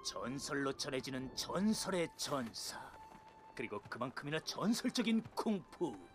전설로 전해지는 전설의 전사, 그리고 그만큼이나 전설적인 쿵푸.